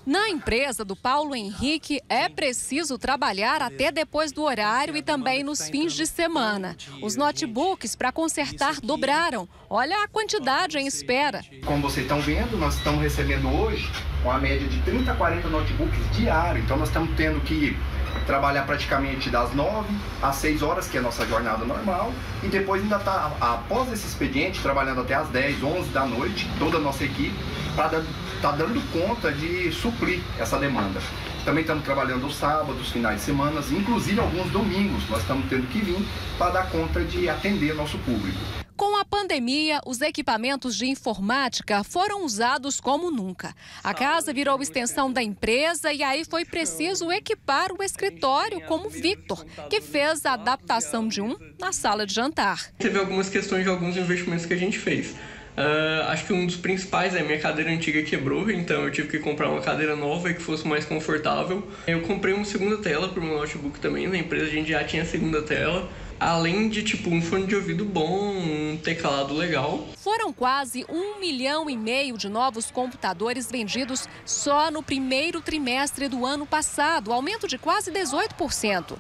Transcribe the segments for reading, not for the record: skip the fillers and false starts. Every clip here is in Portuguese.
Na empresa do Paulo Henrique, é preciso trabalhar até depois do horário e também nos fins de semana. Os notebooks para consertar dobraram. Olha a quantidade em espera. Como vocês estão vendo, nós estamos recebendo hoje uma média de 30 a 40 notebooks diário. Então nós estamos tendo que trabalhar praticamente das 9 às 6 horas, que é a nossa jornada normal. E depois ainda está, após esse expediente, trabalhando até às 10, 11 da noite, toda a nossa equipe, para estar dando conta de suprir essa demanda. Também estamos trabalhando os sábados, finais de semana, inclusive alguns domingos. Nós estamos tendo que vir para dar conta de atender nosso público. Com a pandemia, os equipamentos de informática foram usados como nunca. A casa virou extensão da empresa e aí foi preciso equipar o escritório, como o Victor, que fez a adaptação de um na sala de jantar. Teve algumas questões de alguns investimentos que a gente fez. Acho que um dos principais é a minha cadeira antiga quebrou, então eu tive que comprar uma cadeira nova e que fosse mais confortável. Eu comprei uma segunda tela para o meu notebook também, na empresa a gente já tinha a segunda tela. Além de um fone de ouvido bom, um teclado legal. Foram quase 1,5 milhão de novos computadores vendidos só no primeiro trimestre do ano passado, aumento de quase 18%.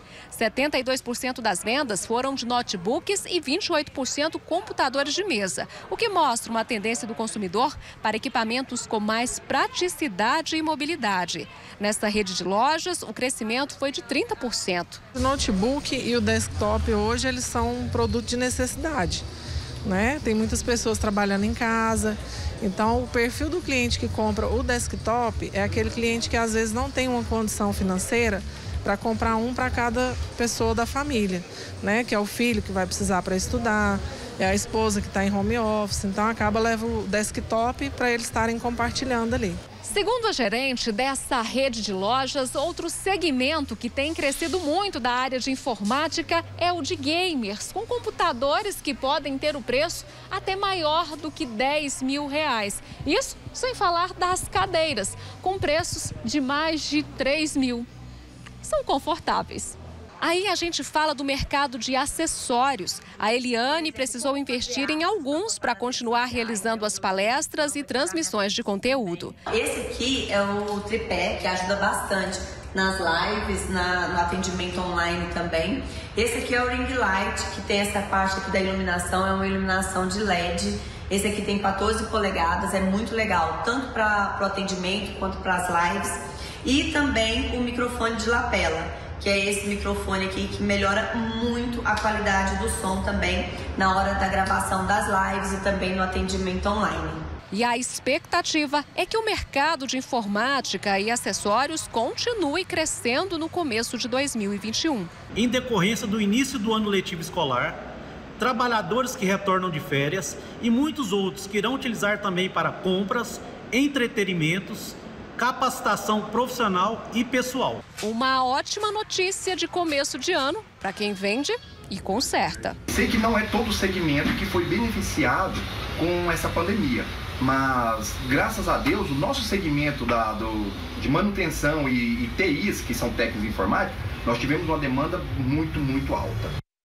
72% das vendas foram de notebooks e 28% computadores de mesa, o que mostra uma tendência do consumidor para equipamentos com mais praticidade e mobilidade. Nesta rede de lojas, o crescimento foi de 30%. O notebook e o desktop hoje eles são um produto de necessidade, né? Tem muitas pessoas trabalhando em casa, então o perfil do cliente que compra o desktop é aquele cliente que às vezes não tem uma condição financeira para comprar um para cada pessoa da família, né? Que é o filho que vai precisar para estudar, é a esposa que está em home office, então acaba leva o desktop para eles estarem compartilhando ali. Segundo a gerente dessa rede de lojas, outro segmento que tem crescido muito da área de informática é o de gamers, com computadores que podem ter o preço até maior do que R$10 mil. Isso sem falar das cadeiras, com preços de mais de R$3 mil. São confortáveis. Aí a gente fala do mercado de acessórios. A Eliane precisou investir em alguns para continuar realizando as palestras e transmissões de conteúdo. Esse aqui é o tripé, que ajuda bastante nas lives, no atendimento online também. Esse aqui é o ring light, que tem essa parte aqui da iluminação, é uma iluminação de LED. Esse aqui tem 14 polegadas, é muito legal, tanto para o atendimento quanto para as lives. E também o microfone de lapela, que é esse microfone aqui que melhora muito a qualidade do som também na hora da gravação das lives e também no atendimento online. E a expectativa é que o mercado de informática e acessórios continue crescendo no começo de 2021. Em decorrência do início do ano letivo escolar, trabalhadores que retornam de férias e muitos outros que irão utilizar também para compras, entretenimentos, capacitação profissional e pessoal. Uma ótima notícia de começo de ano para quem vende e conserta. Sei que não é todo o segmento que foi beneficiado com essa pandemia, mas graças a Deus o nosso segmento de manutenção e TIs, que são técnicos informáticos, nós tivemos uma demanda muito alta.